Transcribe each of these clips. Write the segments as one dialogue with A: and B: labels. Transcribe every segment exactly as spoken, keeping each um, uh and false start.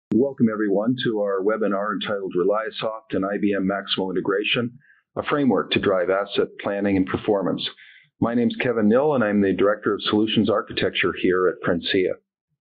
A: Welcome everyone to our webinar entitled ReliaSoft and I B M Maximo Integration, a framework to drive asset planning and performance. My name is Kevin Nill and I'm the Director of Solutions Architecture here at Relia.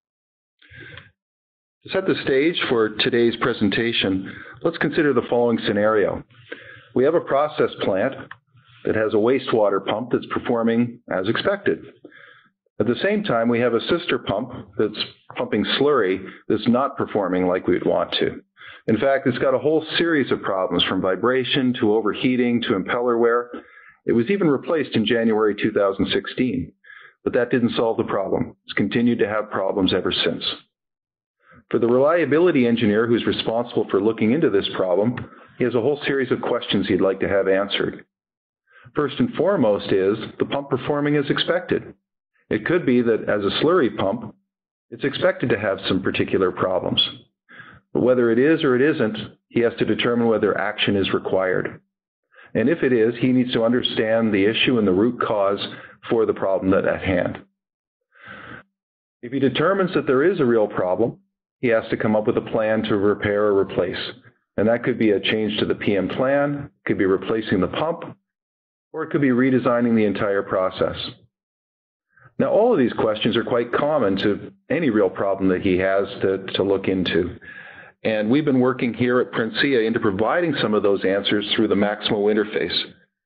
A: To set the stage for today's presentation, let's consider the following scenario. We have a process plant that has a wastewater pump that's performing as expected. At the same time, we have a sister pump that's pumping slurry that's not performing like we'd want to. In fact, it's got a whole series of problems from vibration to overheating to impeller wear. It was even replaced in January two thousand sixteen, but that didn't solve the problem. It's continued to have problems ever since. For the reliability engineer who's responsible for looking into this problem, he has a whole series of questions he'd like to have answered. First and foremost is the pump performing as expected. It could be that as a slurry pump, it's expected to have some particular problems. But whether it is or it isn't, he has to determine whether action is required. And if it is, he needs to understand the issue and the root cause for the problem at hand. If he determines that there is a real problem, he has to come up with a plan to repair or replace. And that could be a change to the P M plan, it could be replacing the pump, or it could be redesigning the entire process. Now, all of these questions are quite common to any real problem that he has to, to look into. And we've been working here at Relia into providing some of those answers through the Maximo interface.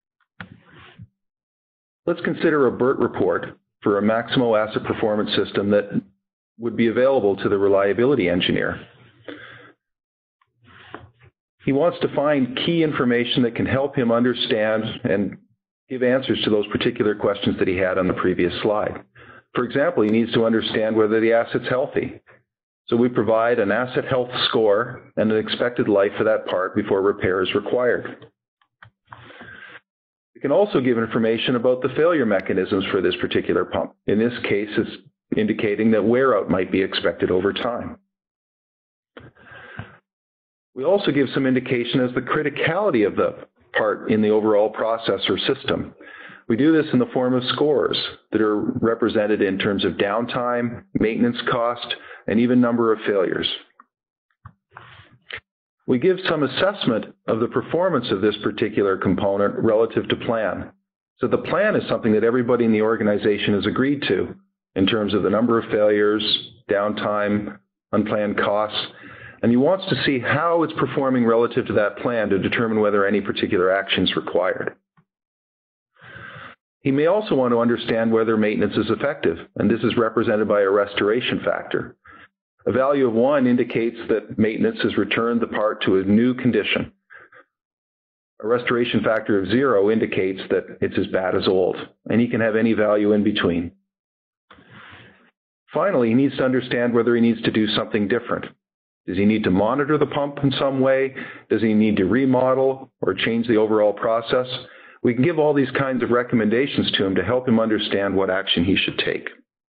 A: Let's consider a B E R T report for a Maximo asset performance system that would be available to the reliability engineer. He wants to find key information that can help him understand and give answers to those particular questions that he had on the previous slide. For example, he needs to understand whether the asset's healthy. So we provide an asset health score and an expected life for that part before repair is required. We can also give information about the failure mechanisms for this particular pump. In this case, it's indicating that wear out might be expected over time. We also give some indication as the criticality of the part in the overall process or system. We do this in the form of scores that are represented in terms of downtime, maintenance cost, and even number of failures. We give some assessment of the performance of this particular component relative to plan. So the plan is something that everybody in the organization has agreed to in terms of the number of failures, downtime, unplanned costs, and he wants to see how it's performing relative to that plan to determine whether any particular action is required. He may also want to understand whether maintenance is effective, and this is represented by a restoration factor. A value of one indicates that maintenance has returned the part to a new condition. A restoration factor of zero indicates that it's as bad as old, and he can have any value in between. Finally, he needs to understand whether he needs to do something different. Does he need to monitor the pump in some way? Does he need to remodel or change the overall process? We can give all these kinds of recommendations to him to help him understand what action he should take.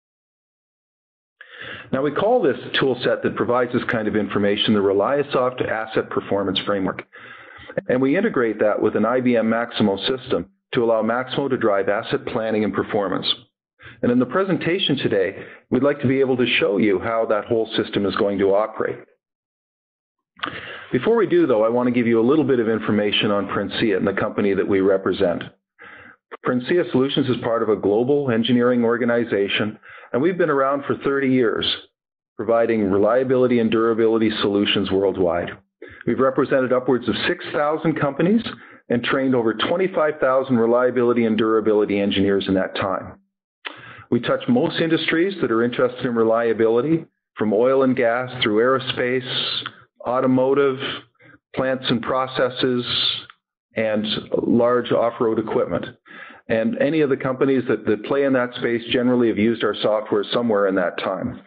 A: Now, we call this tool set that provides this kind of information the ReliaSoft Asset Performance Framework. And we integrate that with an I B M Maximo system to allow Maximo to drive asset planning and performance. And in the presentation today, we'd like to be able to show you how that whole system is going to operate. Before we do, though, I want to give you a little bit of information on Relia and the company that we represent. Relia Solutions is part of a global engineering organization, and we've been around for thirty years, providing reliability and durability solutions worldwide. We've represented upwards of six thousand companies and trained over twenty-five thousand reliability and durability engineers in that time. We touch most industries that are interested in reliability, from oil and gas through aerospace, automotive, plants and processes, and large off-road equipment. And any of the companies that, that play in that space generally have used our software somewhere in that time.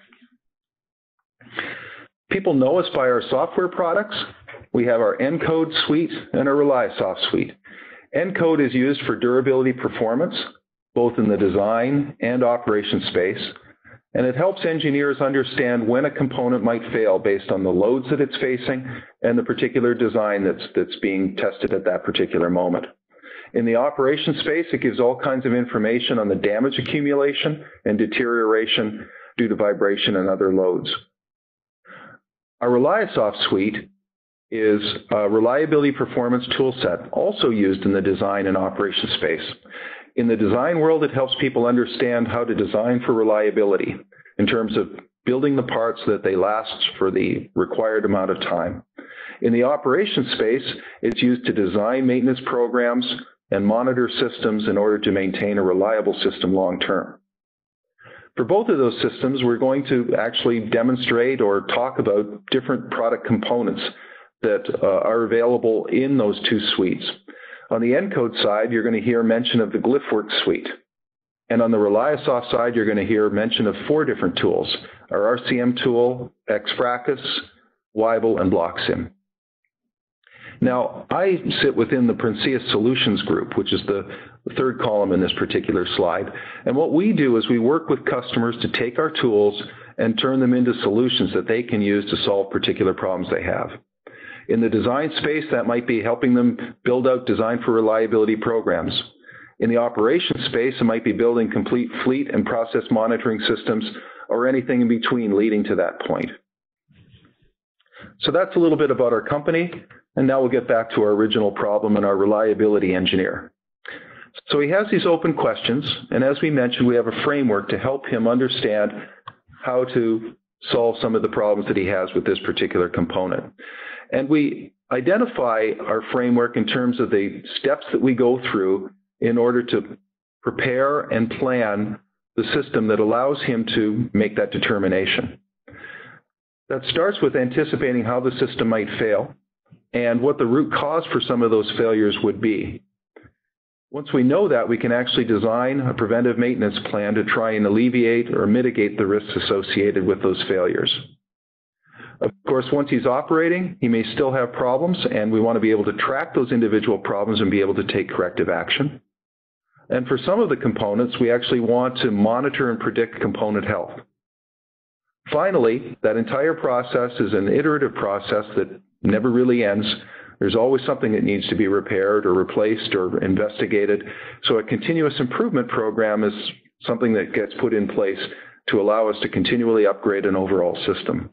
A: People know us by our software products. We have our Encode suite and our ReliaSoft suite. Encode is used for durability performance, both in the design and operation space. And it helps engineers understand when a component might fail based on the loads that it's facing and the particular design that's, that's being tested at that particular moment. In the operation space, it gives all kinds of information on the damage accumulation and deterioration due to vibration and other loads. Our ReliaSoft suite is a reliability performance toolset also used in the design and operation space. In the design world, it helps people understand how to design for reliability in terms of building the parts so that they last for the required amount of time. In the operations space, it's used to design maintenance programs and monitor systems in order to maintain a reliable system long term. For both of those systems, we're going to actually demonstrate or talk about different product components that uh, are available in those two suites. On the Encode side, you're going to hear mention of the GlyphWorks suite. And on the ReliaSoft side, you're going to hear mention of four different tools: our R C M tool, Xfracus, Weibel, and BlockSim. Now, I sit within the Princius Solutions Group, which is the third column in this particular slide. And what we do is we work with customers to take our tools and turn them into solutions that they can use to solve particular problems they have. In the design space, that might be helping them build out design for reliability programs. In the operations space, it might be building complete fleet and process monitoring systems, or anything in between leading to that point. So that's a little bit about our company, and now we'll get back to our original problem and our reliability engineer. So he has these open questions, and as we mentioned, we have a framework to help him understand how to solve some of the problems that he has with this particular component. And we identify our framework in terms of the steps that we go through in order to prepare and plan the system that allows him to make that determination. That starts with anticipating how the system might fail and what the root cause for some of those failures would be. Once we know that, we can actually design a preventive maintenance plan to try and alleviate or mitigate the risks associated with those failures. Of course, once he's operating, he may still have problems, and we want to be able to track those individual problems and be able to take corrective action. And for some of the components, we actually want to monitor and predict component health. Finally, that entire process is an iterative process that never really ends. There's always something that needs to be repaired or replaced or investigated. So a continuous improvement program is something that gets put in place to allow us to continually upgrade an overall system.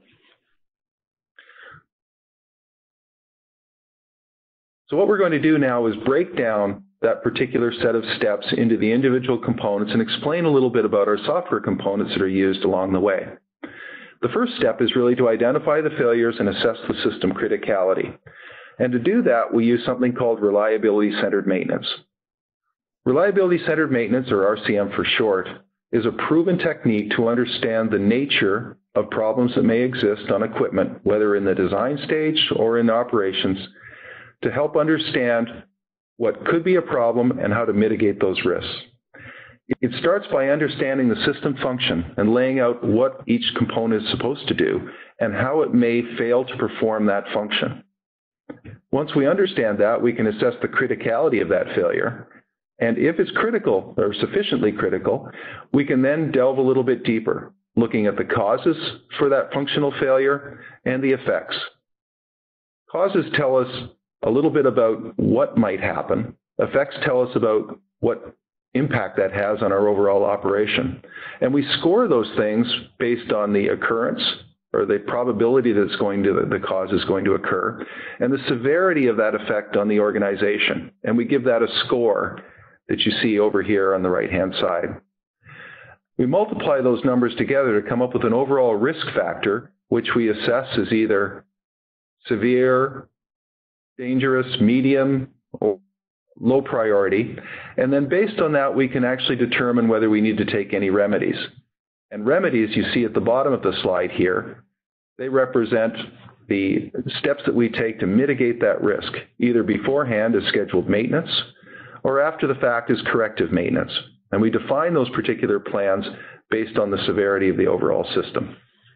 A: So what we're going to do now is break down that particular set of steps into the individual components and explain a little bit about our software components that are used along the way. The first step is really to identify the failures and assess the system criticality. And to do that, we use something called reliability-centered maintenance. Reliability-centered maintenance, or R C M for short, is a proven technique to understand the nature of problems that may exist on equipment, whether in the design stage or in operations, to help understand what could be a problem and how to mitigate those risks. It starts by understanding the system function and laying out what each component is supposed to do and how it may fail to perform that function. Once we understand that, we can assess the criticality of that failure. And if it's critical or sufficiently critical, we can then delve a little bit deeper, looking at the causes for that functional failure and the effects. Causes tell us a little bit about what might happen. Effects tell us about what impact that has on our overall operation. And we score those things based on the occurrence or the probability that it's going to, the cause is going to occur, and the severity of that effect on the organization. And we give that a score that you see over here on the right-hand side. We multiply those numbers together to come up with an overall risk factor, which we assess as either severe, dangerous, medium, or low priority. And then based on that, we can actually determine whether we need to take any remedies. And remedies, you see at the bottom of the slide here, they represent the steps that we take to mitigate that risk, either beforehand as scheduled maintenance, or after the fact as corrective maintenance. And we define those particular plans based on the severity of the overall system.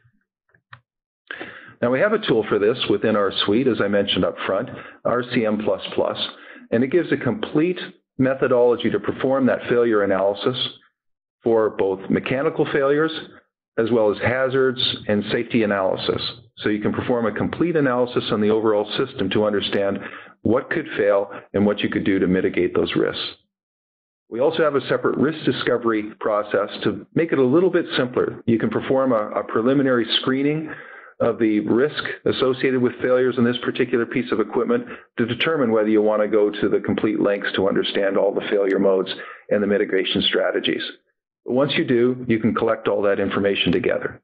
A: Now we have a tool for this within our suite, as I mentioned up front, R C M plus plus, and it gives a complete methodology to perform that failure analysis for both mechanical failures as well as hazards and safety analysis. So you can perform a complete analysis on the overall system to understand what could fail and what you could do to mitigate those risks. We also have a separate risk discovery process to make it a little bit simpler. You can perform a, a preliminary screening of the risk associated with failures in this particular piece of equipment to determine whether you want to go to the complete lengths to understand all the failure modes and the mitigation strategies. But once you do, you can collect all that information together.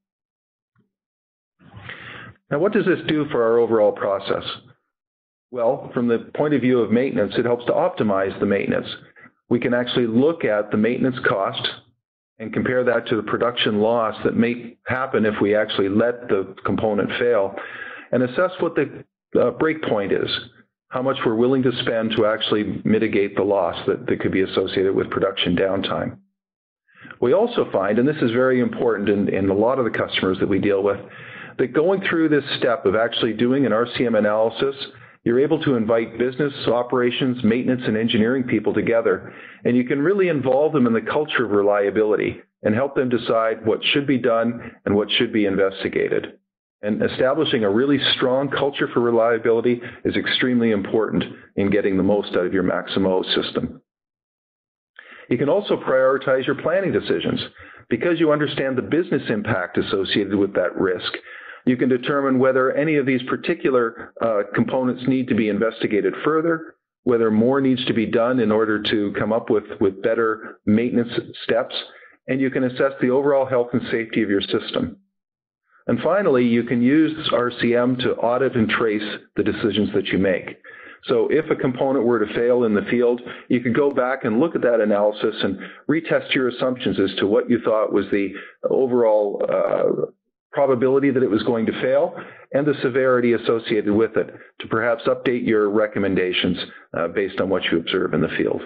A: Now, what does this do for our overall process? Well, from the point of view of maintenance, it helps to optimize the maintenance. We can actually look at the maintenance cost and compare that to the production loss that may happen if we actually let the component fail, and assess what the uh, break point is, how much we're willing to spend to actually mitigate the loss that, that could be associated with production downtime. We also find, and this is very important in, in a lot of the customers that we deal with, that going through this step of actually doing an R C M analysis, you're able to invite business, operations, maintenance, and engineering people together, and you can really involve them in the culture of reliability and help them decide what should be done and what should be investigated. And establishing a really strong culture for reliability is extremely important in getting the most out of your Maximo system. You can also prioritize your planning decisions. Because you understand the business impact associated with that risk, you can determine whether any of these particular uh, components need to be investigated further, whether more needs to be done in order to come up with, with better maintenance steps, and you can assess the overall health and safety of your system. And finally, you can use R C M to audit and trace the decisions that you make. So if a component were to fail in the field, you could go back and look at that analysis and retest your assumptions as to what you thought was the overall uh, probability that it was going to fail and the severity associated with it to perhaps update your recommendations uh, based on what you observe in the field.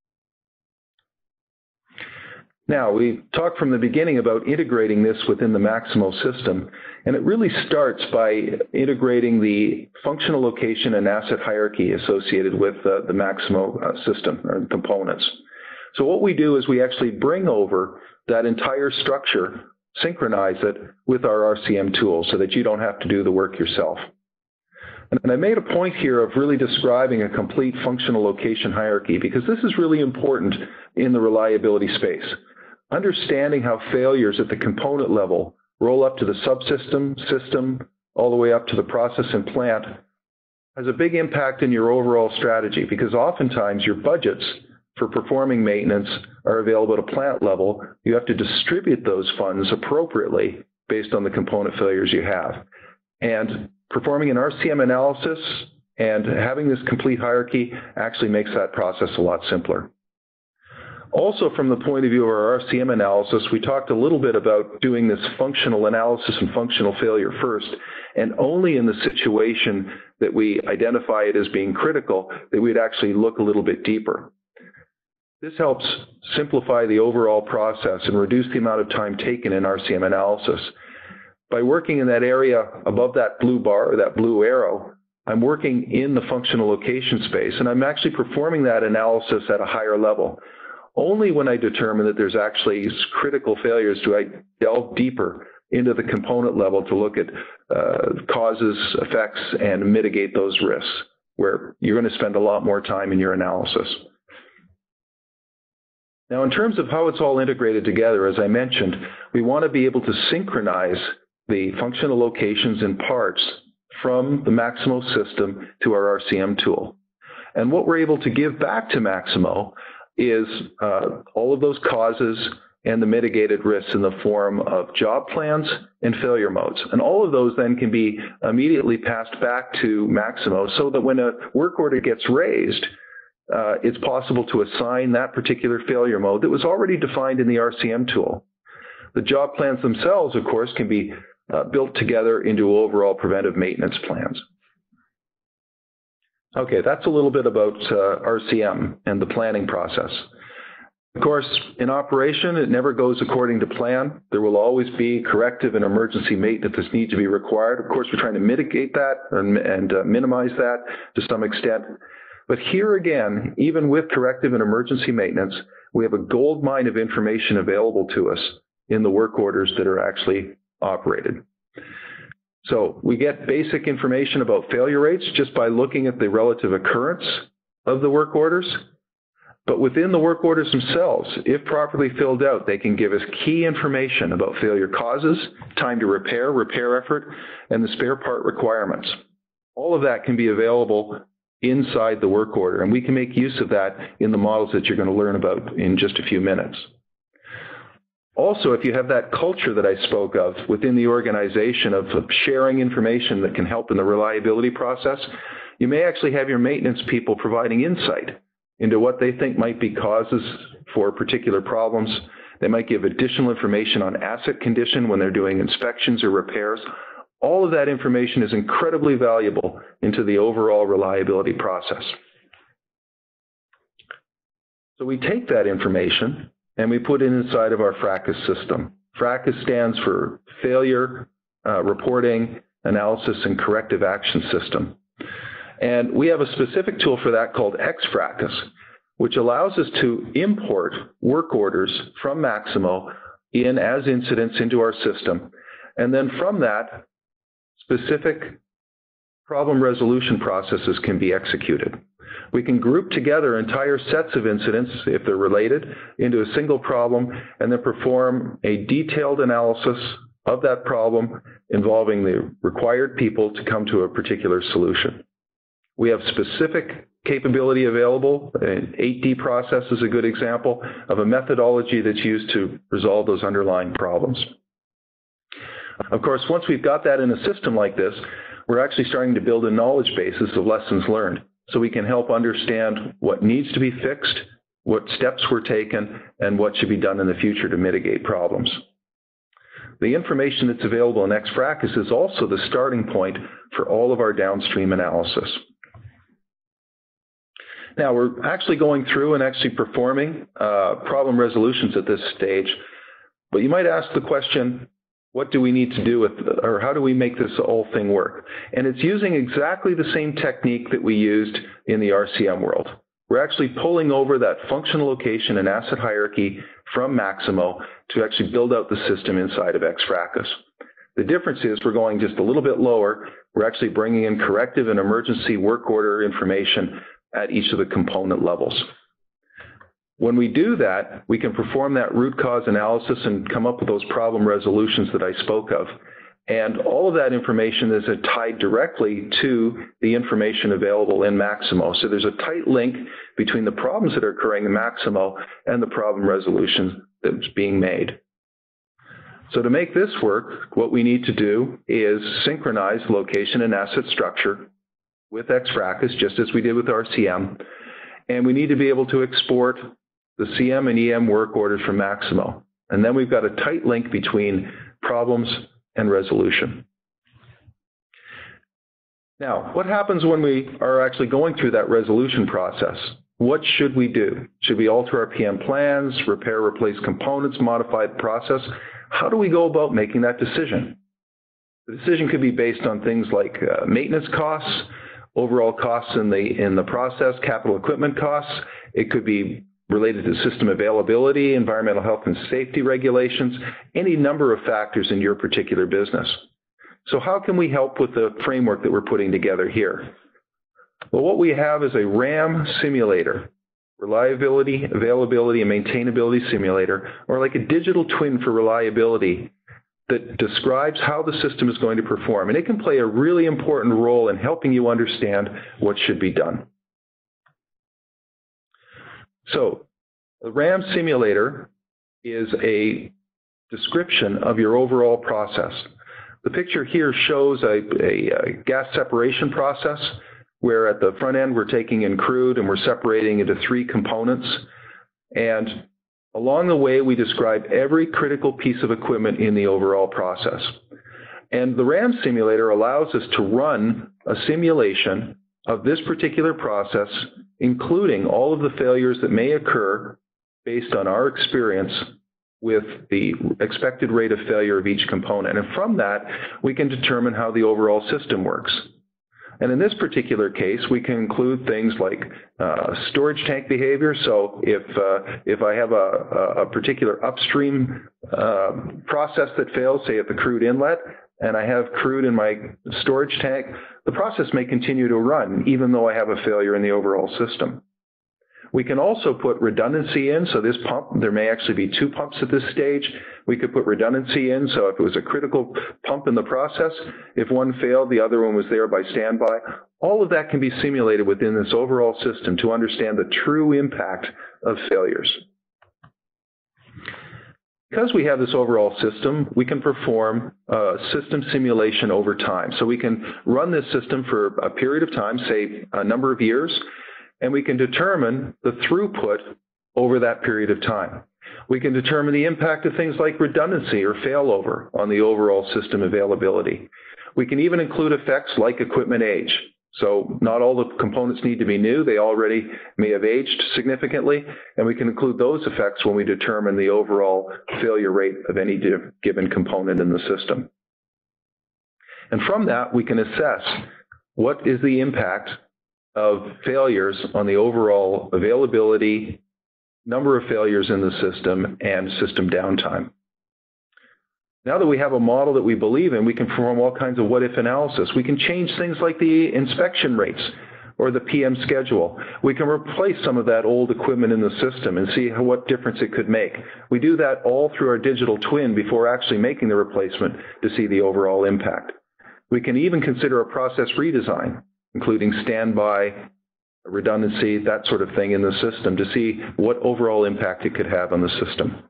A: Now, we talked from the beginning about integrating this within the Maximo system, and it really starts by integrating the functional location and asset hierarchy associated with uh, the Maximo uh, system or components. So what we do is we actually bring over that entire structure, synchronize it with our R C M tool so that you don't have to do the work yourself. And I made a point here of really describing a complete functional location hierarchy because this is really important in the reliability space. Understanding how failures at the component level roll up to the subsystem, system, all the way up to the process and plant has a big impact in your overall strategy because oftentimes your budgets for performing maintenance are available at a plant level. You have to distribute those funds appropriately based on the component failures you have. And performing an R C M analysis and having this complete hierarchy actually makes that process a lot simpler. Also, from the point of view of our R C M analysis, we talked a little bit about doing this functional analysis and functional failure first, and only in the situation that we identify it as being critical that we'd actually look a little bit deeper. This helps simplify the overall process and reduce the amount of time taken in R C M analysis. By working in that area above that blue bar or that blue arrow, I'm working in the functional location space, and I'm actually performing that analysis at a higher level. Only when I determine that there's actually critical failures do I delve deeper into the component level to look at uh, causes, effects, and mitigate those risks, where you're going to spend a lot more time in your analysis. Now, in terms of how it's all integrated together, as I mentioned, we want to be able to synchronize the functional locations and parts from the Maximo system to our R C M tool. And what we're able to give back to Maximo is uh, all of those causes and the mitigated risks in the form of job plans and failure modes. And all of those then can be immediately passed back to Maximo so that when a work order gets raised, uh, it's possible to assign that particular failure mode that was already defined in the R C M tool. The job plans themselves, of course, can be uh, built together into overall preventive maintenance plans. Okay, that's a little bit about uh, R C M and the planning process. Of course, in operation, it never goes according to plan. There will always be corrective and emergency maintenance that need to be required. Of course, we're trying to mitigate that and, and uh, minimize that to some extent. But here again, even with corrective and emergency maintenance, we have a gold mine of information available to us in the work orders that are actually operated. So we get basic information about failure rates just by looking at the relative occurrence of the work orders. But within the work orders themselves, if properly filled out, they can give us key information about failure causes, time to repair, repair effort, and the spare part requirements. All of that can be available inside the work order, and we can make use of that in the models that you're going to learn about in just a few minutes. Also, if you have that culture that I spoke of within the organization of sharing information that can help in the reliability process, you may actually have your maintenance people providing insight into what they think might be causes for particular problems. They might give additional information on asset condition when they're doing inspections or repairs. All of that information is incredibly valuable into the overall reliability process. So we take that information and we put it inside of our FRACIS system. FRACIS stands for Failure uh, Reporting, Analysis, and Corrective Action System. And we have a specific tool for that called X FRACIS, which allows us to import work orders from Maximo in as incidents into our system. And then from that, specific problem resolution processes can be executed. We can group together entire sets of incidents, if they're related, into a single problem, and then perform a detailed analysis of that problem involving the required people to come to a particular solution. We have specific capability available. An eight D process is a good example of a methodology that's used to resolve those underlying problems. Of course, once we've got that in a system like this, we're actually starting to build a knowledge basis of lessons learned, so we can help understand what needs to be fixed, what steps were taken, and what should be done in the future to mitigate problems. The information that's available in X FRACIS is also the starting point for all of our downstream analysis. Now, we're actually going through and actually performing uh, problem resolutions at this stage, but you might ask the question, what do we need to do with, or how do we make this whole thing work? And it's using exactly the same technique that we used in the R C M world. We're actually pulling over that functional location and asset hierarchy from Maximo to actually build out the system inside of X FRACIS. The difference is we're going just a little bit lower. We're actually bringing in corrective and emergency work order information at each of the component levels. When we do that, we can perform that root cause analysis and come up with those problem resolutions that I spoke of. And all of that information is tied directly to the information available in Maximo. So there's a tight link between the problems that are occurring in Maximo and the problem resolution that's being made. So to make this work, what we need to do is synchronize location and asset structure with X FRACIS, just as we did with R C M. And we need to be able to export the C M and E M work orders from Maximo. And then we've got a tight link between problems and resolution. Now, what happens when we are actually going through that resolution process? What should we do? Should we alter our P M plans, repair, replace components, modify the process? How do we go about making that decision? The decision could be based on things like uh, maintenance costs, overall costs in the, in the process, capital equipment costs. It could be related to system availability, environmental health and safety regulations, any number of factors in your particular business. So how can we help with the framework that we're putting together here? Well, what we have is a RAM simulator, reliability, availability, and maintainability simulator, or like a digital twin for reliability that describes how the system is going to perform. And it can play a really important role in helping you understand what should be done. So the RAM simulator is a description of your overall process. The picture here shows a, a, a gas separation process where at the front end we're taking in crude and we're separating into three components. And along the way we describe every critical piece of equipment in the overall process. And the RAM simulator allows us to run a simulation of this particular process, including all of the failures that may occur based on our experience with the expected rate of failure of each component. And from that, we can determine how the overall system works. And in this particular case, we can include things like uh, storage tank behavior. So if, uh, if I have a, a particular upstream uh, process that fails, say at the crude inlet, and I have crude in my storage tank, the process may continue to run even though I have a failure in the overall system. We can also put redundancy in. So this pump, there may actually be two pumps at this stage. We could put redundancy in. So if it was a critical pump in the process, if one failed, the other one was there by standby. All of that can be simulated within this overall system to understand the true impact of failures. Because we have this overall system, we can perform a system simulation over time. So we can run this system for a period of time, say a number of years, and we can determine the throughput over that period of time. We can determine the impact of things like redundancy or failover on the overall system availability. We can even include effects like equipment age. So not all the components need to be new. They already may have aged significantly, and we can include those effects when we determine the overall failure rate of any given component in the system. And from that, we can assess what is the impact of failures on the overall availability, number of failures in the system, and system downtime. Now that we have a model that we believe in, we can perform all kinds of what-if analysis. We can change things like the inspection rates or the P M schedule. We can replace some of that old equipment in the system and see how, what difference it could make. We do that all through our digital twin before actually making the replacement to see the overall impact. We can even consider a process redesign, including standby, redundancy, that sort of thing in the system to see what overall impact it could have on the system.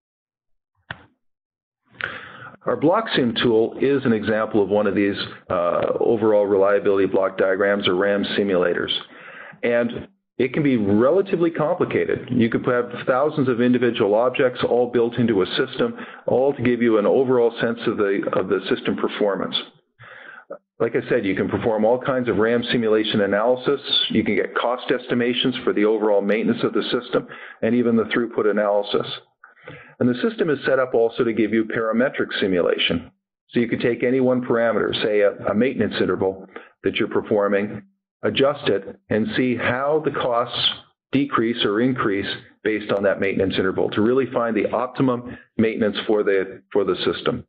A: Our BlockSim tool is an example of one of these uh, overall reliability block diagrams or RAM simulators. And it can be relatively complicated. You could have thousands of individual objects all built into a system, all to give you an overall sense of the, of the system performance. Like I said, you can perform all kinds of RAM simulation analysis. You can get cost estimations for the overall maintenance of the system and even the throughput analysis. And the system is set up also to give you parametric simulation. So you could take any one parameter, say a, a maintenance interval that you're performing, adjust it, and see how the costs decrease or increase based on that maintenance interval to really find the optimum maintenance for the, for the system.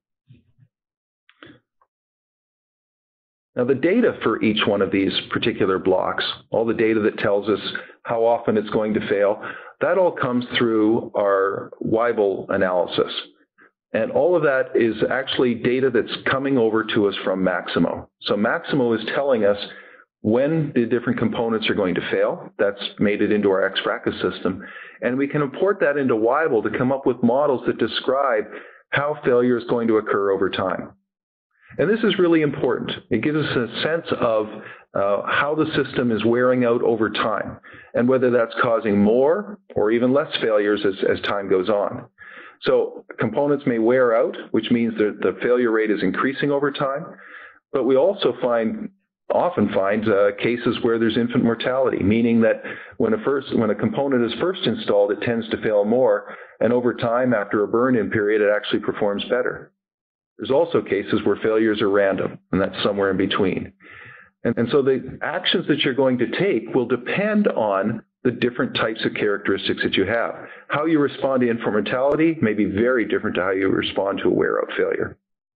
A: Now, the data for each one of these particular blocks, all the data that tells us how often it's going to fail, that all comes through our Weibull analysis. And all of that is actually data that's coming over to us from Maximo. So Maximo is telling us when the different components are going to fail. That's made it into our X-Fracas system. And we can import that into Weibull to come up with models that describe how failure is going to occur over time. And this is really important. It gives us a sense of uh, how the system is wearing out over time and whether that's causing more or even less failures as, as time goes on. So components may wear out, which means that the failure rate is increasing over time. But we also find, often find uh, cases where there's infant mortality, meaning that when a, first, when a component is first installed, it tends to fail more. And over time, after a burn-in period, it actually performs better. There's also cases where failures are random, and that's somewhere in between. And, and so the actions that you're going to take will depend on the different types of characteristics that you have. How you respond to infant mortality may be very different to how you respond to a wear-out failure.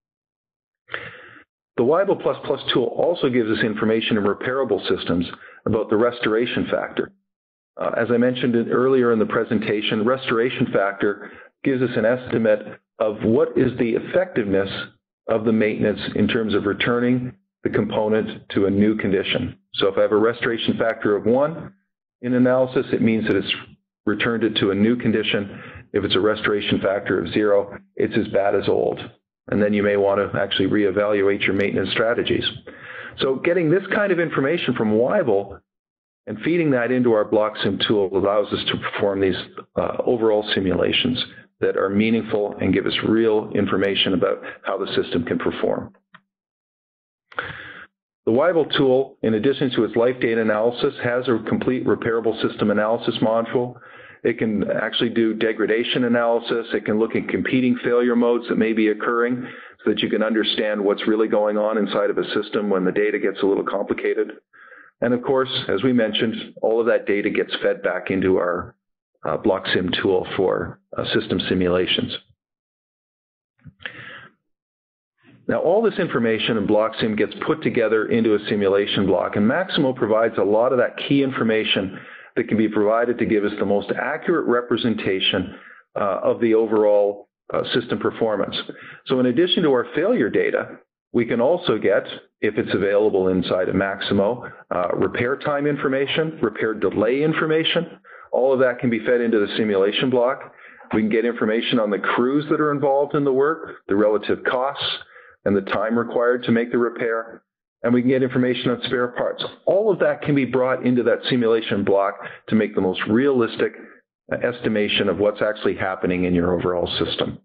A: The Weibull plus plus tool also gives us information in repairable systems about the restoration factor. Uh, as I mentioned earlier in the presentation, the restoration factor gives us an estimate of what is the effectiveness of the maintenance in terms of returning the component to a new condition. So if I have a restoration factor of one in analysis, it means that it's returned it to a new condition. If it's a restoration factor of zero, it's as bad as old. And then you may want to actually reevaluate your maintenance strategies. So getting this kind of information from Weibull and feeding that into our BlockSim tool allows us to perform these uh, overall simulations that are meaningful and give us real information about how the system can perform. The Weibull tool, in addition to its life data analysis, has a complete repairable system analysis module. It can actually do degradation analysis. It can look at competing failure modes that may be occurring so that you can understand what's really going on inside of a system when the data gets a little complicated. And of course, as we mentioned, all of that data gets fed back into our uh, BlockSim tool for uh, system simulations. Now, all this information in BlockSim gets put together into a simulation block, and Maximo provides a lot of that key information that can be provided to give us the most accurate representation uh, of the overall uh, system performance. So in addition to our failure data, we can also get, if it's available inside of Maximo, uh, repair time information, repair delay information. All of that can be fed into the simulation block. We can get information on the crews that are involved in the work, the relative costs, and the time required to make the repair. And we can get information on spare parts. All of that can be brought into that simulation block to make the most realistic estimation of what's actually happening in your overall system.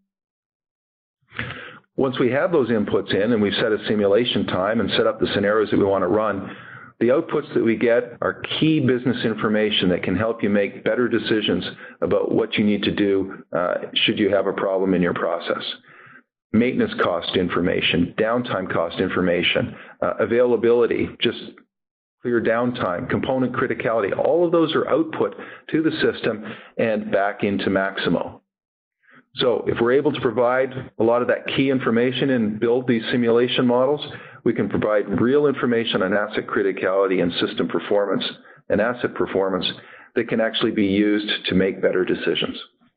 A: Once we have those inputs in and we've set a simulation time and set up the scenarios that we want to run, the outputs that we get are key business information that can help you make better decisions about what you need to do uh, should you have a problem in your process. Maintenance cost information, downtime cost information, uh, availability, just clear downtime, component criticality, all of those are output to the system and back into Maximo. So if we're able to provide a lot of that key information and build these simulation models, we can provide real information on asset criticality and system performance and asset performance that can actually be used to make better decisions.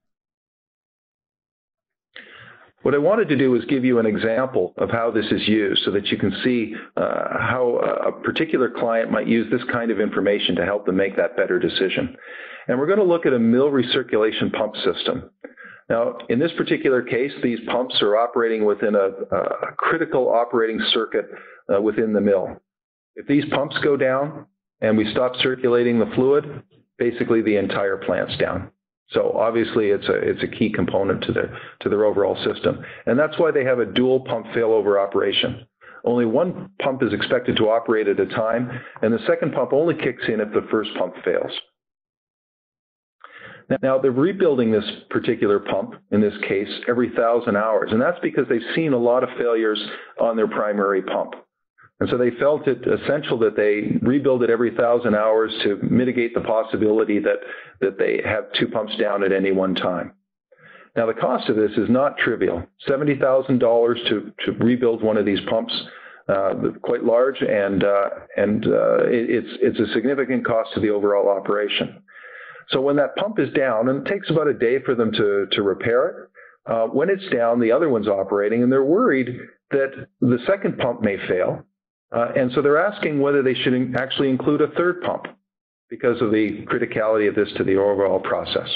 A: What I wanted to do was give you an example of how this is used so that you can see uh, how a particular client might use this kind of information to help them make that better decision. And we're going to look at a mill recirculation pump system. Now, in this particular case, these pumps are operating within a, a critical operating circuit uh, within the mill. If these pumps go down and we stop circulating the fluid, basically the entire plant's down. So obviously it's a, it's a key component to their, to their overall system. And that's why they have a dual pump failover operation. Only one pump is expected to operate at a time, and the second pump only kicks in if the first pump fails. Now, they're rebuilding this particular pump, in this case, every thousand hours, and that's because they've seen a lot of failures on their primary pump. And so they felt it essential that they rebuild it every thousand hours to mitigate the possibility that, that they have two pumps down at any one time. Now, the cost of this is not trivial. seventy thousand dollars to, to rebuild one of these pumps, uh, quite large, and, uh, and uh, it, it's, it's a significant cost to the overall operation. So when that pump is down, and it takes about a day for them to, to repair it, uh, when it's down, the other one's operating, and they're worried that the second pump may fail. Uh, and so they're asking whether they should in actually include a third pump because of the criticality of this to the overall process.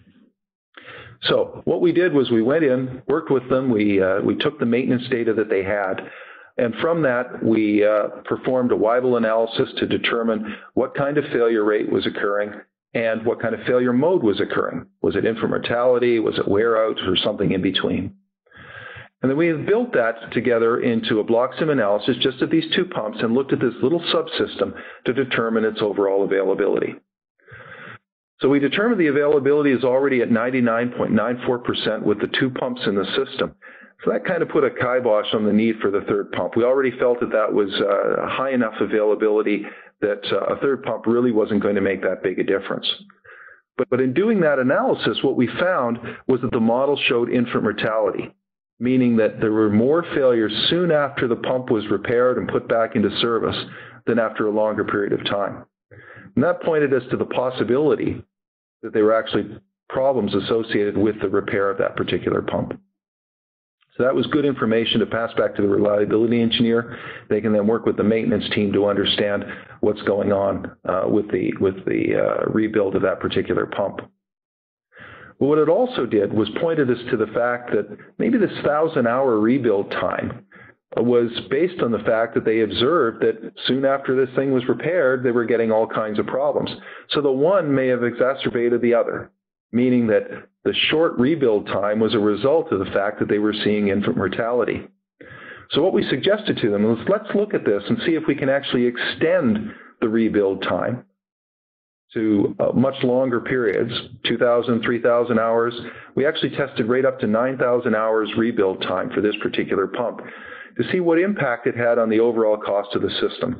A: So what we did was we went in, worked with them, we, uh, we took the maintenance data that they had, and from that we uh, performed a Weibull analysis to determine what kind of failure rate was occurring and what kind of failure mode was occurring. Was it infant mortality? Was it wear out, or something in between? And then we have built that together into a block sim analysis just of these two pumps and looked at this little subsystem to determine its overall availability. So we determined the availability is already at ninety-nine point nine four percent with the two pumps in the system. So that kind of put a kibosh on the need for the third pump. We already felt that that was uh, high enough availability that uh, a third pump really wasn't going to make that big a difference. But, but in doing that analysis, what we found was that the model showed infant mortality, meaning that there were more failures soon after the pump was repaired and put back into service than after a longer period of time. And that pointed us to the possibility that there were actually problems associated with the repair of that particular pump. So that was good information to pass back to the reliability engineer. They can then work with the maintenance team to understand what's going on uh, with the, with the uh, rebuild of that particular pump. But what it also did was pointed us to the fact that maybe this thousand-hour rebuild time was based on the fact that they observed that soon after this thing was repaired, they were getting all kinds of problems. So the one may have exacerbated the other, meaning that the short rebuild time was a result of the fact that they were seeing infant mortality. So what we suggested to them was, let's look at this and see if we can actually extend the rebuild time to uh, much longer periods, two thousand, three thousand hours. We actually tested right up to nine thousand hours rebuild time for this particular pump to see what impact it had on the overall cost of the system.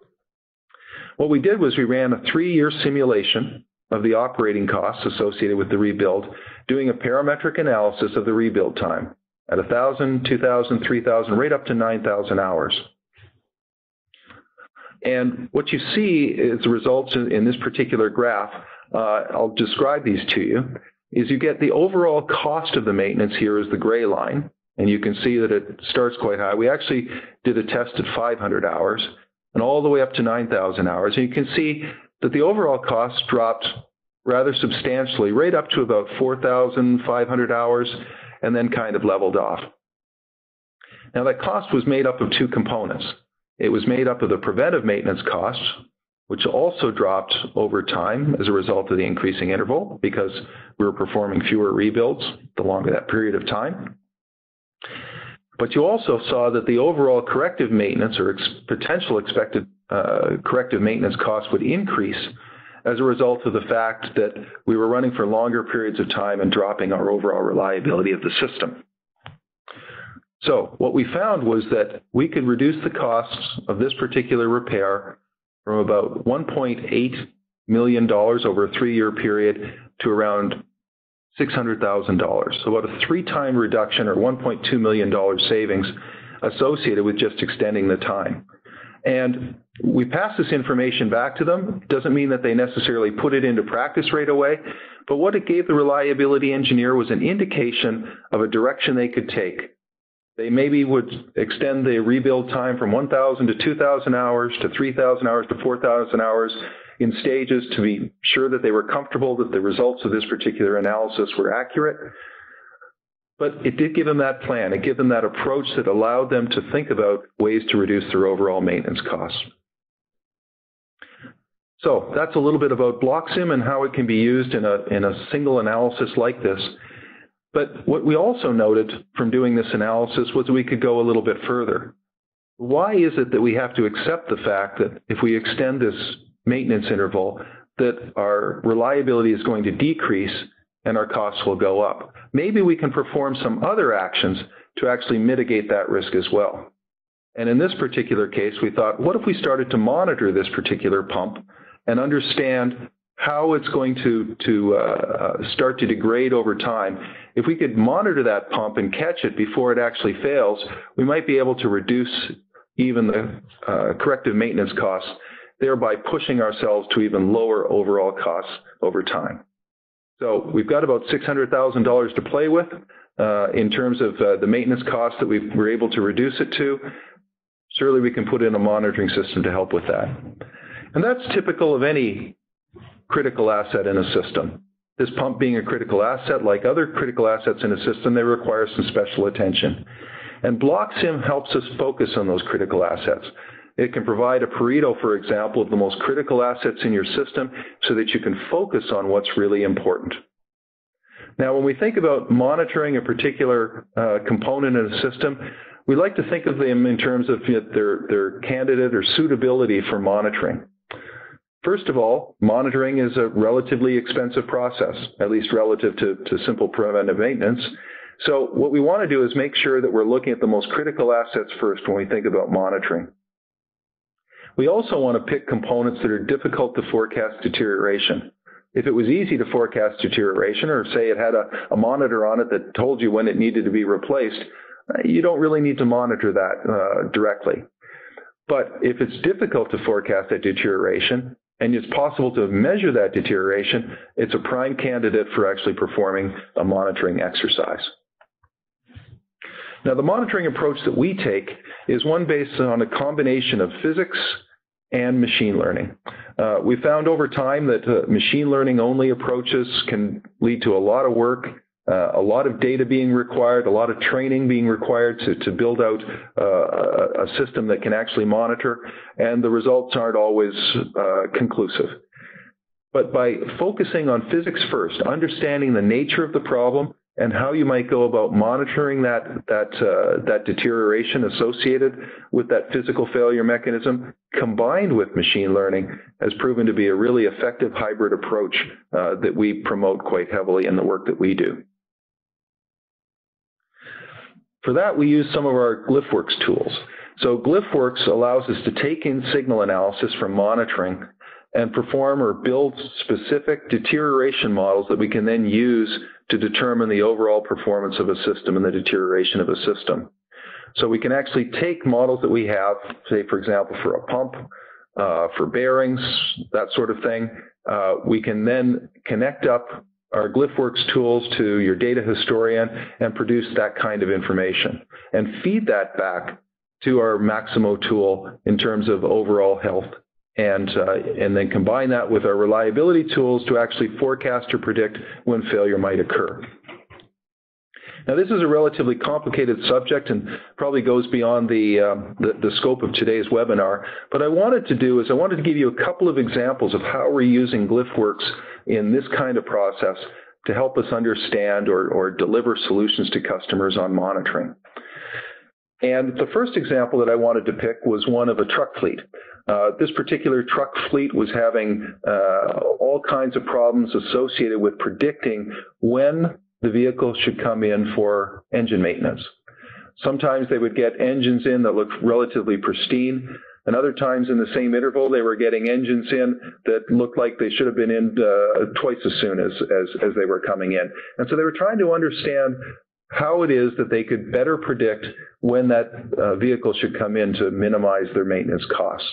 A: What we did was we ran a three-year simulation of the operating costs associated with the rebuild, doing a parametric analysis of the rebuild time at one thousand, two thousand, three thousand, right up to nine thousand hours. And what you see is the results in this particular graph uh, I'll describe these to you, is you get the overall cost of the maintenance here is the gray line, and you can see that it starts quite high. We actually did a test at five hundred hours and all the way up to nine thousand hours, and you can see that the overall cost dropped rather substantially, right up to about four thousand five hundred hours, and then kind of leveled off. Now, that cost was made up of two components. It was made up of the preventive maintenance costs, which also dropped over time as a result of the increasing interval because we were performing fewer rebuilds the longer that period of time. But you also saw that the overall corrective maintenance or ex potential expected uh, corrective maintenance costs would increase as a result of the fact that we were running for longer periods of time and dropping our overall reliability of the system. So what we found was that we could reduce the costs of this particular repair from about one point eight million dollars over a three-year period to around six hundred thousand dollars. So about a three-time reduction or one point two million dollars savings associated with just extending the time. And we pass this information back to them. It doesn't mean that they necessarily put it into practice right away, but what it gave the reliability engineer was an indication of a direction they could take. They maybe would extend the rebuild time from one thousand to two thousand hours to three thousand hours to four thousand hours in stages to be sure that they were comfortable that the results of this particular analysis were accurate. But it did give them that plan. It gave them that approach that allowed them to think about ways to reduce their overall maintenance costs. So that's a little bit about BlockSim and how it can be used in a, in a single analysis like this. But what we also noted from doing this analysis was that we could go a little bit further. Why is it that we have to accept the fact that if we extend this maintenance interval, that our reliability is going to decrease and our costs will go up? Maybe we can perform some other actions to actually mitigate that risk as well. And in this particular case, we thought, what if we started to monitor this particular pump and understand how it's going to, to uh, start to degrade over time? If we could monitor that pump and catch it before it actually fails, we might be able to reduce even the uh, corrective maintenance costs, thereby pushing ourselves to even lower overall costs over time. So we've got about six hundred thousand dollars to play with uh, in terms of uh, the maintenance costs that we were able to reduce it to. Surely we can put in a monitoring system to help with that. And that's typical of any critical asset in a system. This pump being a critical asset, like other critical assets in a system, they require some special attention. And BlockSim helps us focus on those critical assets. It can provide a Pareto, for example, of the most critical assets in your system so that you can focus on what's really important. Now, when we think about monitoring a particular uh, component in a system, we like to think of them in terms of you know, their, their candidate or suitability for monitoring. First of all, monitoring is a relatively expensive process, at least relative to, to simple preventive maintenance. So what we want to do is make sure that we're looking at the most critical assets first when we think about monitoring. We also want to pick components that are difficult to forecast deterioration. If it was easy to forecast deterioration, or say it had a, a monitor on it that told you when it needed to be replaced, you don't really need to monitor that uh, directly. But if it's difficult to forecast that deterioration, and it's possible to measure that deterioration, it's a prime candidate for actually performing a monitoring exercise. Now, the monitoring approach that we take is one based on a combination of physics and machine learning. Uh, we found over time that uh, machine learning only approaches can lead to a lot of work, uh, a lot of data being required, a lot of training being required to, to build out uh, a system that can actually monitor, and the results aren't always uh, conclusive. But by focusing on physics first, understanding the nature of the problem, and how you might go about monitoring that, that, uh, that deterioration associated with that physical failure mechanism, combined with machine learning, has proven to be a really effective hybrid approach uh, that we promote quite heavily in the work that we do. For that, we use some of our GlyphWorks tools. So GlyphWorks allows us to take in signal analysis from monitoring and perform or build specific deterioration models that we can then use to determine the overall performance of a system and the deterioration of a system. So we can actually take models that we have, say, for example, for a pump, uh, for bearings, that sort of thing. Uh, we can then connect up our GlyphWorks tools to your data historian and produce that kind of information and feed that back to our Maximo tool in terms of overall health, and, uh, and then combine that with our reliability tools to actually forecast or predict when failure might occur. Now, this is a relatively complicated subject and probably goes beyond the, um, the, the scope of today's webinar. But I wanted to do is I wanted to give you a couple of examples of how we're using GlyphWorks in this kind of process to help us understand or, or deliver solutions to customers on monitoring. And the first example that I wanted to pick was one of a truck fleet. Uh, this particular truck fleet was having uh, all kinds of problems associated with predicting when the vehicle should come in for engine maintenance. Sometimes they would get engines in that looked relatively pristine, and other times in the same interval they were getting engines in that looked like they should have been in uh, twice as soon as, as, as they were coming in. And so they were trying to understand how it is that they could better predict when that uh, vehicle should come in to minimize their maintenance costs.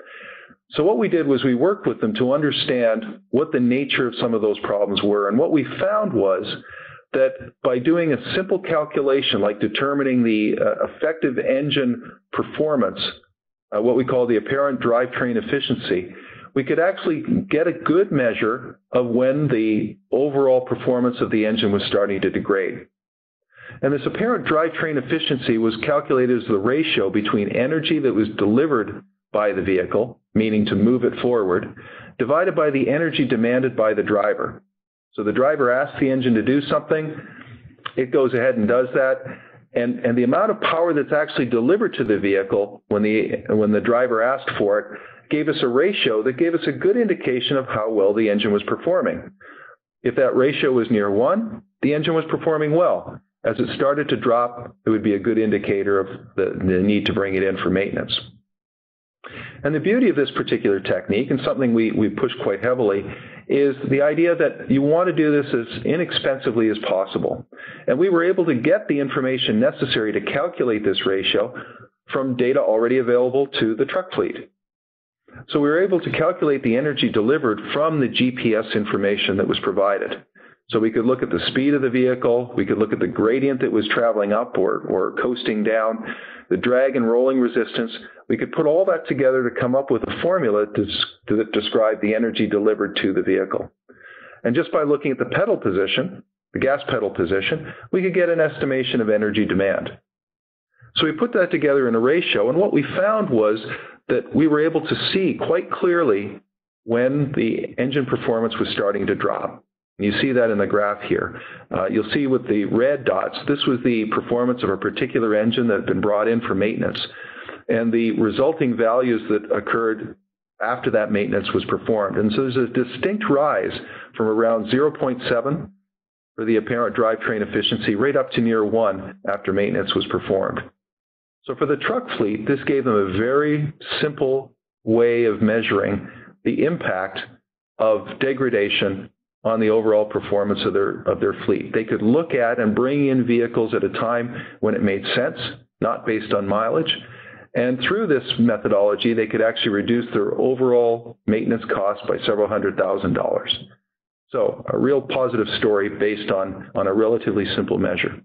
A: So what we did was we worked with them to understand what the nature of some of those problems were. And what we found was that by doing a simple calculation like determining the uh, effective engine performance, uh, what we call the apparent drivetrain efficiency, we could actually get a good measure of when the overall performance of the engine was starting to degrade. And this apparent drivetrain efficiency was calculated as the ratio between energy that was delivered by the vehicle, meaning to move it forward, divided by the energy demanded by the driver. So the driver asks the engine to do something, it goes ahead and does that, and, and the amount of power that's actually delivered to the vehicle when the, when the driver asked for it gave us a ratio that gave us a good indication of how well the engine was performing. If that ratio was near one, the engine was performing well. As it started to drop, it would be a good indicator of the, the need to bring it in for maintenance. And the beauty of this particular technique, and something we, we push quite heavily, is the idea that you want to do this as inexpensively as possible. And we were able to get the information necessary to calculate this ratio from data already available to the truck fleet. So we were able to calculate the energy delivered from the G P S information that was provided. So we could look at the speed of the vehicle, we could look at the gradient that was traveling up or, or coasting down, the drag and rolling resistance. We could put all that together to come up with a formula to, to describe the energy delivered to the vehicle. And just by looking at the pedal position, the gas pedal position, we could get an estimation of energy demand. So we put that together in a ratio, and what we found was that we were able to see quite clearly when the engine performance was starting to drop. You see that in the graph here. Uh, you'll see with the red dots, this was the performance of a particular engine that had been brought in for maintenance, and the resulting values that occurred after that maintenance was performed. And so there's a distinct rise from around zero point seven for the apparent drivetrain efficiency right up to near one after maintenance was performed. So for the truck fleet, this gave them a very simple way of measuring the impact of degradation on the overall performance of their, of their fleet. They could look at and bring in vehicles at a time when it made sense, not based on mileage. And through this methodology, they could actually reduce their overall maintenance costs by several hundred thousand dollars. So a real positive story based on, on a relatively simple measure.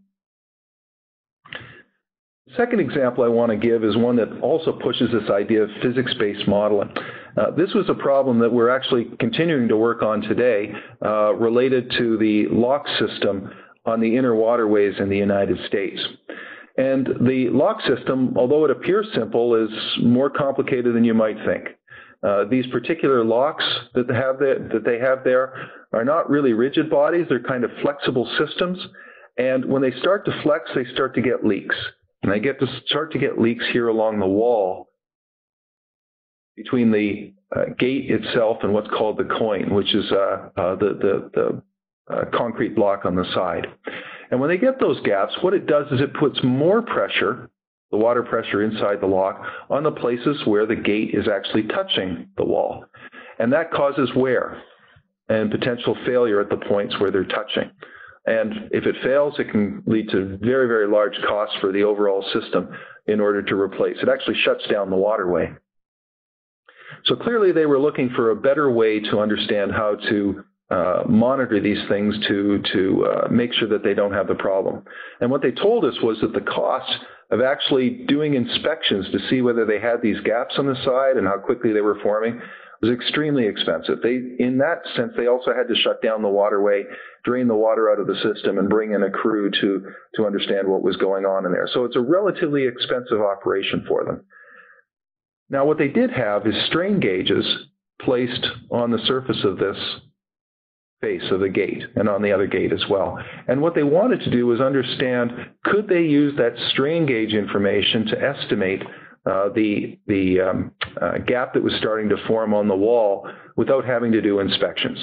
A: The second example I want to give is one that also pushes this idea of physics-based modeling. Uh, this was a problem that we're actually continuing to work on today uh, related to the lock system on the inner waterways in the United States. And the lock system, although it appears simple, is more complicated than you might think. Uh, these particular locks that they, have there, that they have there are not really rigid bodies, they're kind of flexible systems. And when they start to flex, they start to get leaks. And they get to start to get leaks here along the wall between the uh, gate itself and what's called the coin, which is uh, uh, the, the, the uh, concrete block on the side. And when they get those gaps, what it does is it puts more pressure, the water pressure inside the lock, on the places where the gate is actually touching the wall. And that causes wear and potential failure at the points where they're touching. And if it fails, it can lead to very, very large costs for the overall system in order to replace. It actually shuts down the waterway. So clearly they were looking for a better way to understand how to uh, monitor these things to, to uh, make sure that they don't have the problem. And what they told us was that the cost of actually doing inspections to see whether they had these gaps on the side and how quickly they were forming was extremely expensive. They, in that sense, they also had to shut down the waterway, drain the water out of the system, and bring in a crew to, to understand what was going on in there. So it's a relatively expensive operation for them. Now, what they did have is strain gauges placed on the surface of this face of the gate and on the other gate as well. And what they wanted to do was understand, could they use that strain gauge information to estimate uh, the, the um, uh, gap that was starting to form on the wall without having to do inspections.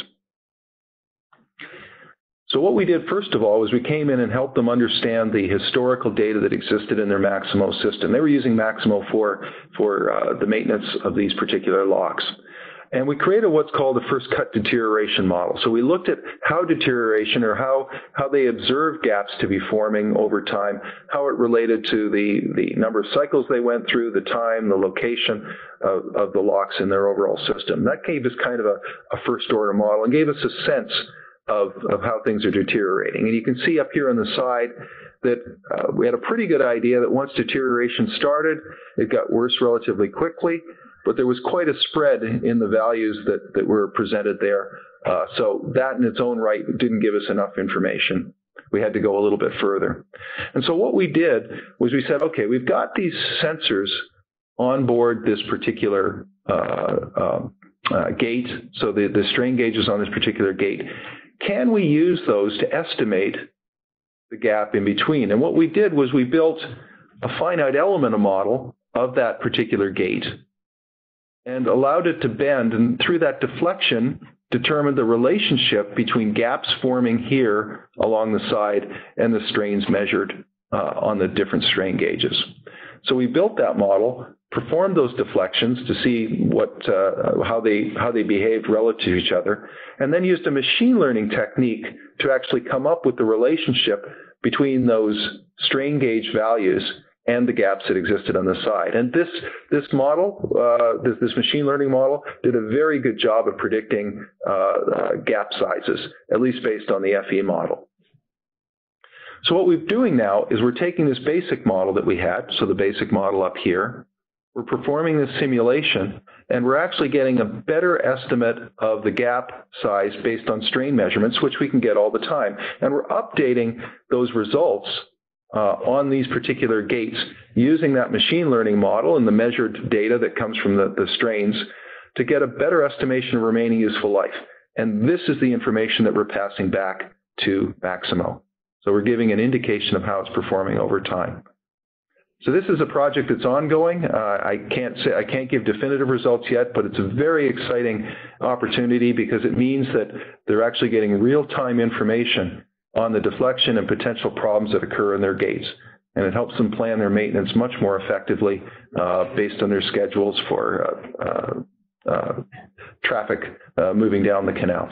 A: So what we did, first of all, was we came in and helped them understand the historical data that existed in their Maximo system. They were using Maximo for, for uh, the maintenance of these particular locks. And we created what's called a first cut deterioration model. So we looked at how deterioration, or how, how they observed gaps to be forming over time, how it related to the, the number of cycles they went through, the time, the location of, of the locks in their overall system. That gave us kind of a, a first order model and gave us a sense of, of how things are deteriorating. And you can see up here on the side that uh, we had a pretty good idea that once deterioration started, it got worse relatively quickly. But there was quite a spread in the values that, that were presented there. Uh, so that in its own right didn't give us enough information. We had to go a little bit further. And so what we did was we said, okay, we've got these sensors on board this particular uh, uh, uh, gate, so the, the strain gauges on this particular gate. Can we use those to estimate the gap in between? And what we did was we built a finite element model of that particular gate and allowed it to bend, and through that deflection, determined the relationship between gaps forming here along the side and the strains measured uh, on the different strain gauges. So we built that model, performed those deflections to see what, uh, how they, how they behaved relative to each other, and then used a machine learning technique to actually come up with the relationship between those strain gauge values and the gaps that existed on the side. And this, this model, uh, this, this machine learning model, did a very good job of predicting uh, uh, gap sizes, at least based on the F E model. So what we're doing now is we're taking this basic model that we had, so the basic model up here, we're performing this simulation, and we're actually getting a better estimate of the gap size based on strain measurements, which we can get all the time. And we're updating those results Uh, on these particular gates using that machine learning model and the measured data that comes from the, the strains to get a better estimation of remaining useful life. And this is the information that we're passing back to Maximo. So we're giving an indication of how it's performing over time. So this is a project that's ongoing. Uh, I can't say, I can't give definitive results yet, but it's a very exciting opportunity because it means that they're actually getting real-time information on the deflection and potential problems that occur in their gates. And it helps them plan their maintenance much more effectively uh, based on their schedules for uh, uh, uh, traffic uh, moving down the canals.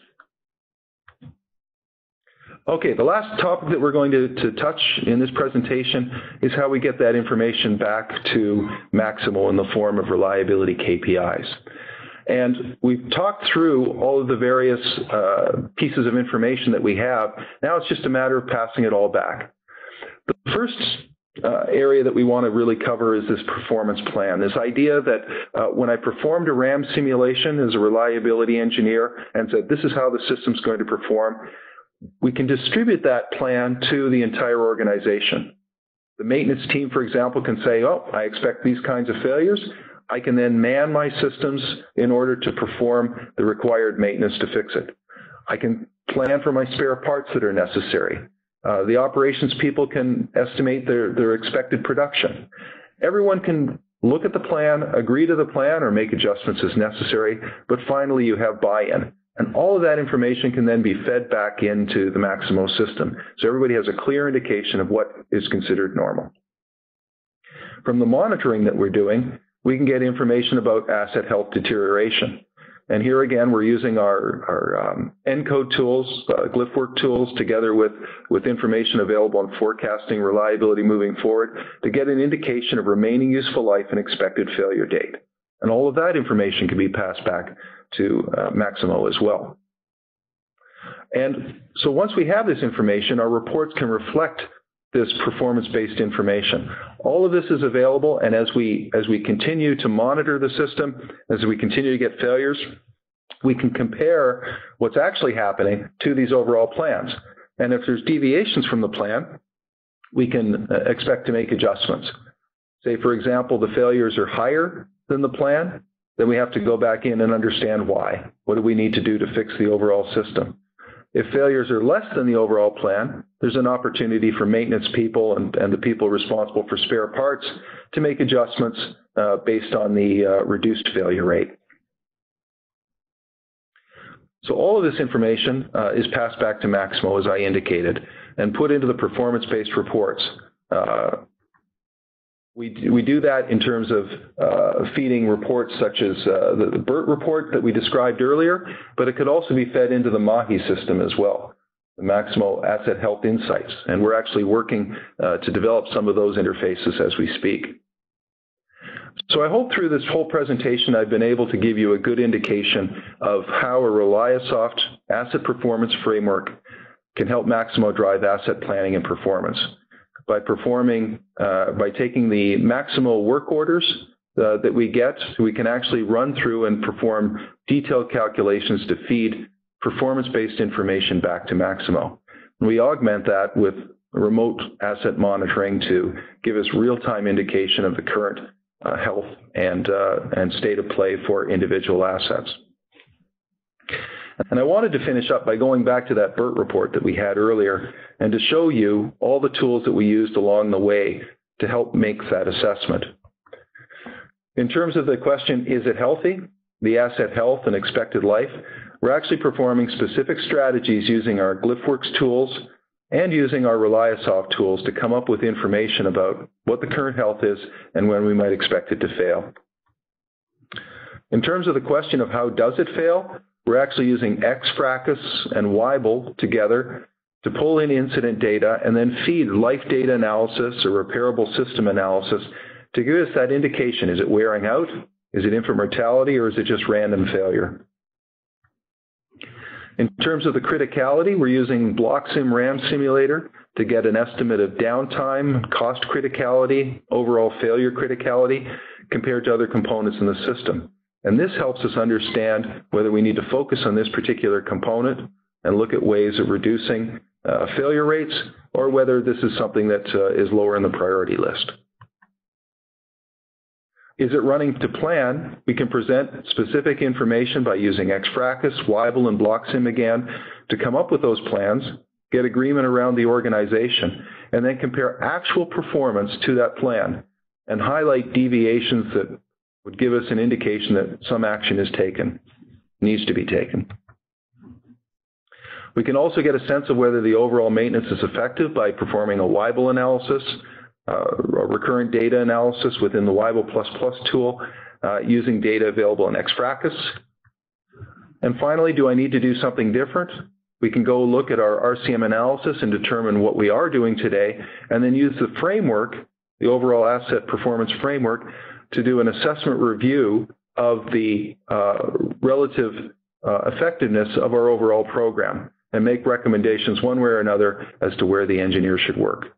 A: Okay, the last topic that we're going to, to touch in this presentation is how we get that information back to Maximo in the form of reliability K P Is. And we've talked through all of the various uh, pieces of information that we have. Now it's just a matter of passing it all back. The first uh, area that we want to really cover is this performance plan, this idea that uh, when I performed a RAM simulation as a reliability engineer and said, this is how the system's going to perform, we can distribute that plan to the entire organization. The maintenance team, for example, can say, oh, I expect these kinds of failures. I can then man my systems in order to perform the required maintenance to fix it. I can plan for my spare parts that are necessary. Uh, the operations people can estimate their, their expected production. Everyone can look at the plan, agree to the plan, or make adjustments as necessary, but finally you have buy-in. And all of that information can then be fed back into the Maximo system. So everybody has a clear indication of what is considered normal. From the monitoring that we're doing, we can get information about asset health deterioration. And here again, we're using our, our um, ENCODE tools, uh, glyphwork tools, together with, with information available on forecasting reliability moving forward to get an indication of remaining useful life and expected failure date. And all of that information can be passed back to uh, Maximo as well. And so once we have this information, our reports can reflect this performance-based information. All of this is available, and as we, as we continue to monitor the system, as we continue to get failures, we can compare what's actually happening to these overall plans. And if there's deviations from the plan, we can uh, expect to make adjustments. Say, for example, the failures are higher than the plan, then we have to go back in and understand why. What do we need to do to fix the overall system? If failures are less than the overall plan, there's an opportunity for maintenance people and, and the people responsible for spare parts to make adjustments uh, based on the uh, reduced failure rate. So all of this information uh, is passed back to Maximo, as I indicated, and put into the performance-based reports. Uh, we, we do that in terms of uh, feeding reports such as uh, the, the B E R T report that we described earlier, but it could also be fed into the MAHI system as well, the Maximo Asset Health Insights. And we're actually working uh, to develop some of those interfaces as we speak. So I hope through this whole presentation I've been able to give you a good indication of how a ReliaSoft asset performance framework can help Maximo drive asset planning and performance. By performing, uh, by taking the Maximo work orders uh, that we get, we can actually run through and perform detailed calculations to feed performance-based information back to Maximo. And we augment that with remote asset monitoring to give us real-time indication of the current uh, health and, uh, and state of play for individual assets. And I wanted to finish up by going back to that B E R T report that we had earlier and to show you all the tools that we used along the way to help make that assessment. In terms of the question, is it healthy? The asset health and expected life, we're actually performing specific strategies using our GlyphWorks tools and using our ReliaSoft tools to come up with information about what the current health is and when we might expect it to fail. In terms of the question of how does it fail, we're actually using X-Fracas and Weibull together to pull in incident data and then feed life data analysis or repairable system analysis to give us that indication. Is it wearing out? Is it infant mortality, or is it just random failure? In terms of the criticality, we're using BlockSim RAM Simulator to get an estimate of downtime, cost criticality, overall failure criticality compared to other components in the system. And this helps us understand whether we need to focus on this particular component and look at ways of reducing uh, failure rates, or whether this is something that uh, is lower in the priority list. Is it running to plan? We can present specific information by using X-Fracas, Weibull, and BlockSim again to come up with those plans, get agreement around the organization, and then compare actual performance to that plan and highlight deviations that would give us an indication that some action is taken, needs to be taken. We can also get a sense of whether the overall maintenance is effective by performing a Weibull analysis, uh, a recurrent data analysis within the Weibull plus plus tool, uh, using data available in X-Fracas. And finally, do I need to do something different? We can go look at our R C M analysis and determine what we are doing today, and then use the framework, the overall asset performance framework, to do an assessment review of the uh, relative uh, effectiveness of our overall program and make recommendations one way or another as to where the engineer should work.